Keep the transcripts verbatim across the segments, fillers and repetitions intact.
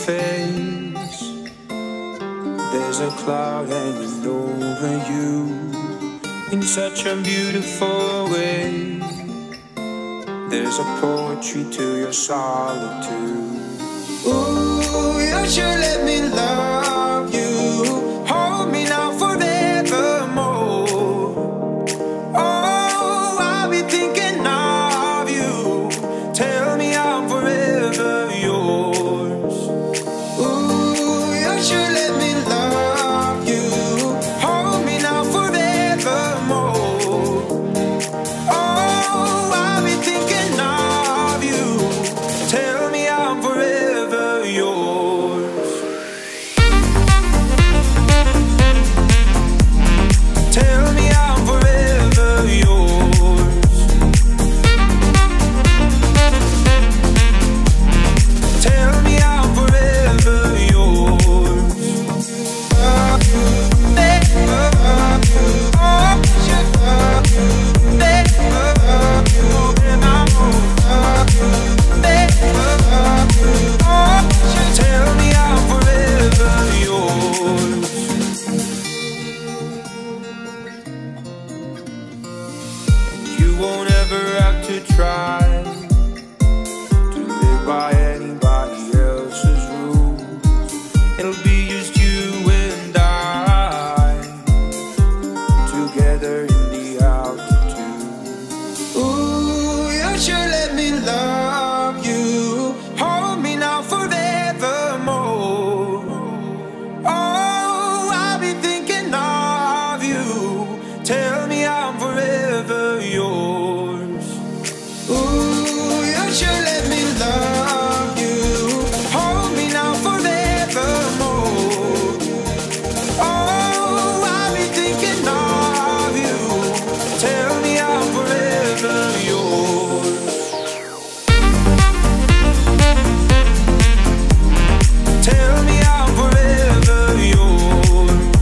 face. There's a cloud hanging over you in such a beautiful way. There's a poetry to your solitude. Ooh, you should let me love you. Hold me now forevermore. Oh, I'll be thinking of you. Tell me I'm forever yours. Ooh, you should let me love you. Hold me now forevermore. Oh, I'll be thinking of you. Tell me I'm forever yours. Tell me I'm forever yours. Tell me I'm forever yours. Love you, love you, oh, should love you, love you, and I love you, love you, oh, should tell me I'm forever yours. You won't ever have to try to live by anybody else's rules. It'll be just you and I together in the altitude. Ooh, you should let me love you. Hold me now forevermore. Oh, I'll be thinking of you. Tell me I'm forever yours. Ooh, you should let me love you. Hold me now forevermore. Oh, I'll be thinking of you. Tell me I'm forever yours. Tell me I'm forever yours.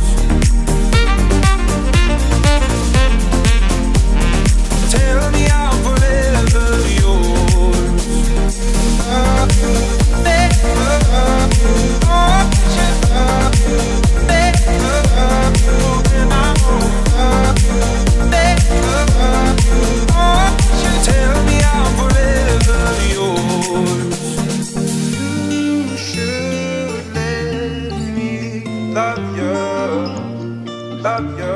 Tell me I'm forever yours. Love you, love you, oh, should love you, love you, and I love you, love you, oh, should tell me I'm forever yours. You should let me love you, love you.